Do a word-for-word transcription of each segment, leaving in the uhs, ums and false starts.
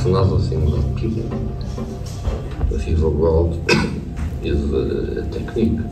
another thing that people, the fever world, is a technique.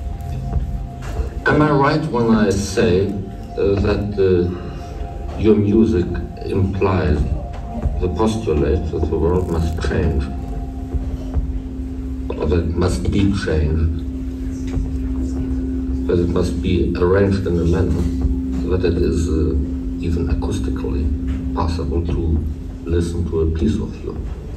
Am I right when I say uh, that uh, your music implies the postulate that the world must change, or that it must be changed, that it must be arranged in a manner that it is uh, even acoustically possible to listen to a piece of you?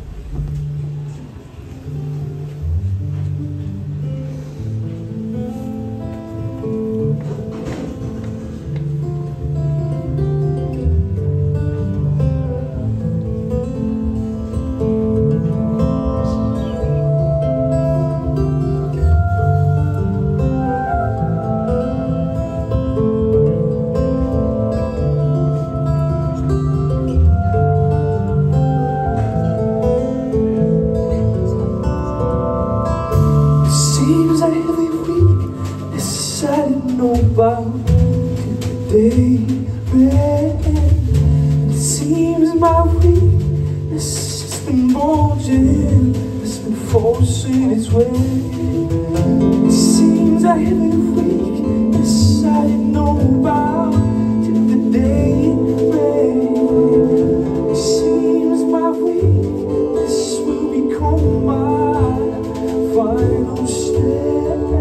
It seems my weakness has been bulging, it's been forcing its way. It seems I have a weakness I didn't know about till the day it rained. It seems my weakness will become my final step.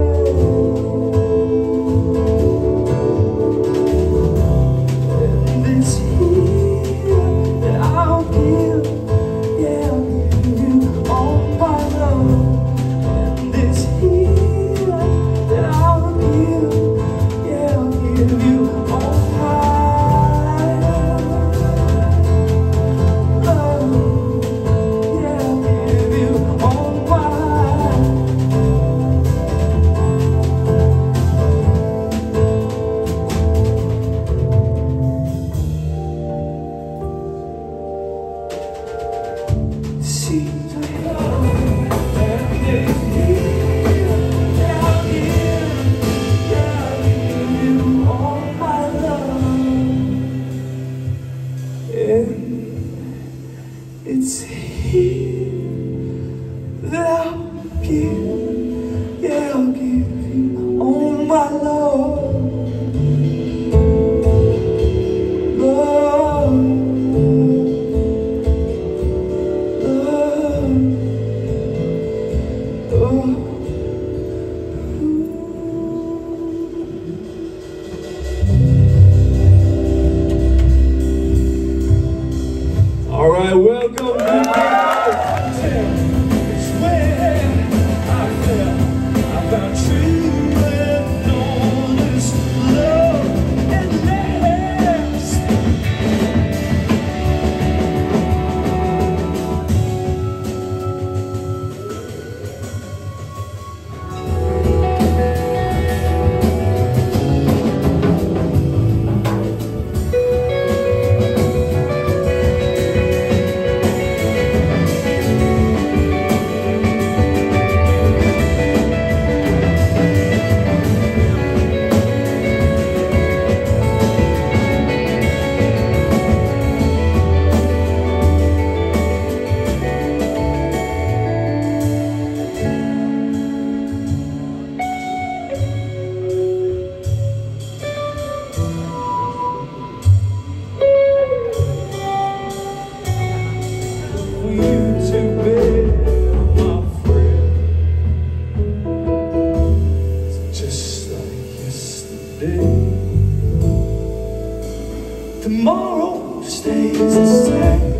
It's here that I'll give, yeah, I'll give you all my love, love, love, oh. All right, welcome back. It's where I felt I found true and honest love at last. Tomorrow stays the same.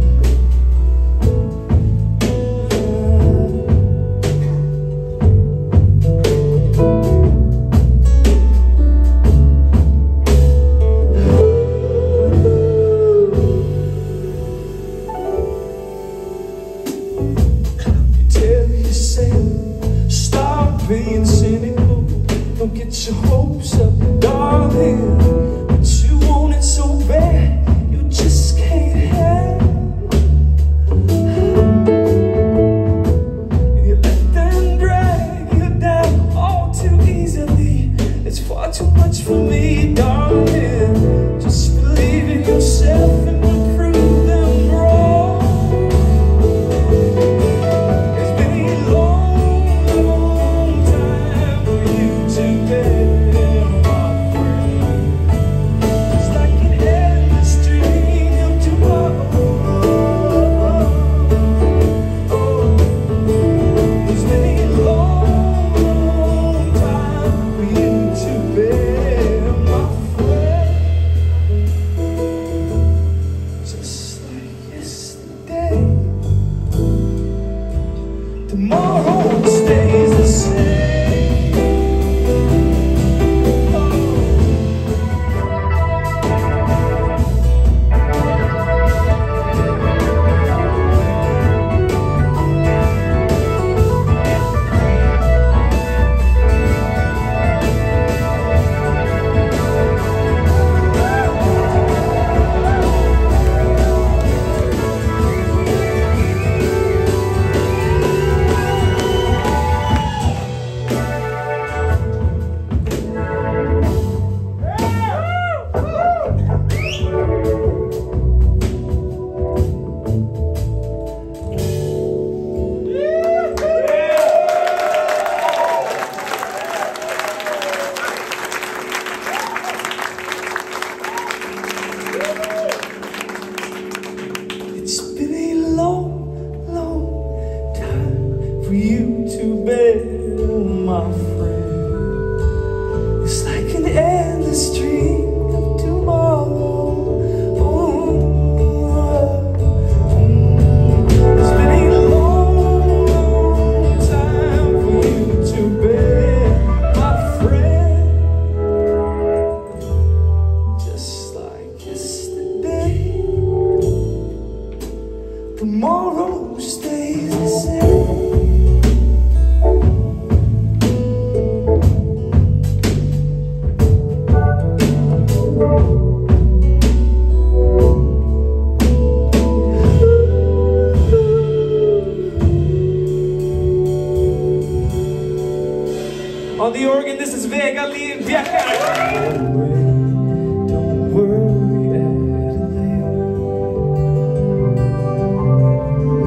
You tell yourself, stop being cynical. Don't get your hopes up, darling. So bad, you just can't have tomorrow stays the same. On the organ, this is Vega Liv Bjerkar. Don't worry, Adelaide.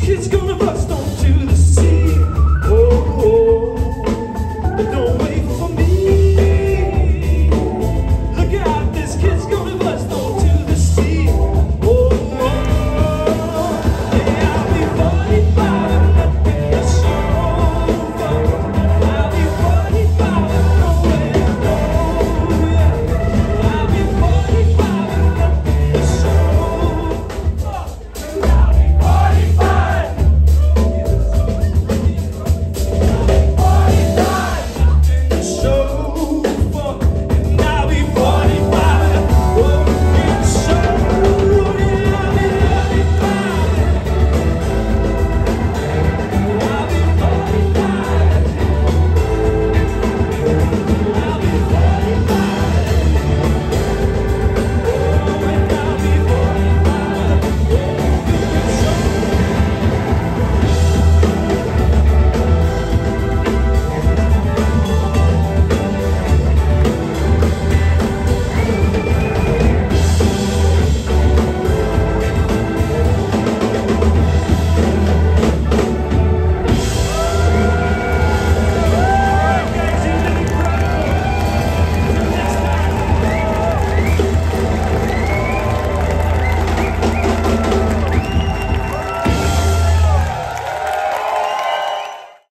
It's gonna bust